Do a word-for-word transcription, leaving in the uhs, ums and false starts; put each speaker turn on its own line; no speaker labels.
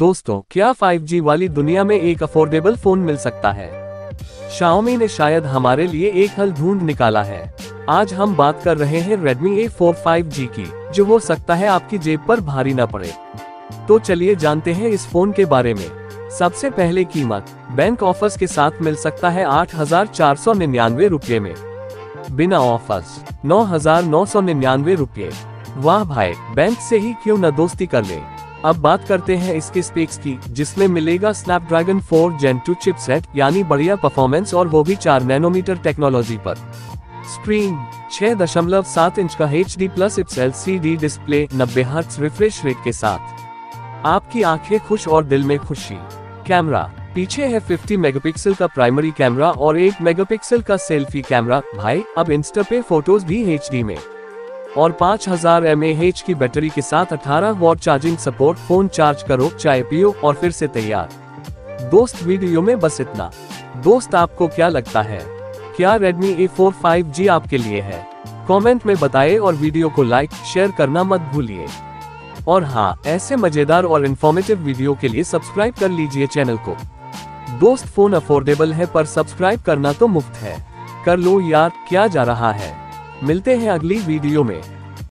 दोस्तों, क्या five G वाली दुनिया में एक अफोर्डेबल फोन मिल सकता है? Xiaomi ने शायद हमारे लिए एक हल ढूंढ निकाला है। आज हम बात कर रहे हैं Redmi A four five G की, जो हो सकता है आपकी जेब पर भारी न पड़े। तो चलिए जानते हैं इस फोन के बारे में। सबसे पहले कीमत। बैंक ऑफर्स के साथ मिल सकता है आठ हजार चार सौ निन्यानवे रुपये में। बिना ऑफर्स नौ हजार नौ सौ निन्यानवे रुपये। वाह भाई, बैंक से ही क्यों न दोस्ती कर ले। अब बात करते हैं इसके स्पेक्स की, जिसमें मिलेगा Snapdragon four gen two chipset, यानी बढ़िया परफॉर्मेंस, और वो भी चार नैनोमीटर टेक्नोलॉजी पर। स्क्रीन छह दशमलव सात इंच का H D plus L C D display, नब्बे हर्ट्ज रिफ्रेश रेट के साथ। आपकी आंखें खुश और दिल में खुशी। कैमरा पीछे है पचास मेगापिक्सल का प्राइमरी कैमरा और एक मेगापिक्सल का सेल्फी कैमरा। भाई, अब इंस्टा पे फोटोज भी एच डी में। और पाँच हजार एम ए एच की बैटरी के साथ अठारह watt charging support. Phone charge करो, चाय पियो और फिर से तैयार। दोस्त, वीडियो में बस इतना। दोस्त, आपको क्या लगता है, क्या Redmi A four five G आपके लिए है? कमेंट में बताएं और वीडियो को लाइक शेयर करना मत भूलिए। और हाँ, ऐसे मजेदार और इन्फॉर्मेटिव वीडियो के लिए सब्सक्राइब कर लीजिए चैनल को। दोस्त, फोन अफोर्डेबल है पर सब्सक्राइब करना तो मुफ्त है। कर लो यार, क्या जा रहा है। मिलते हैं अगली वीडियो में।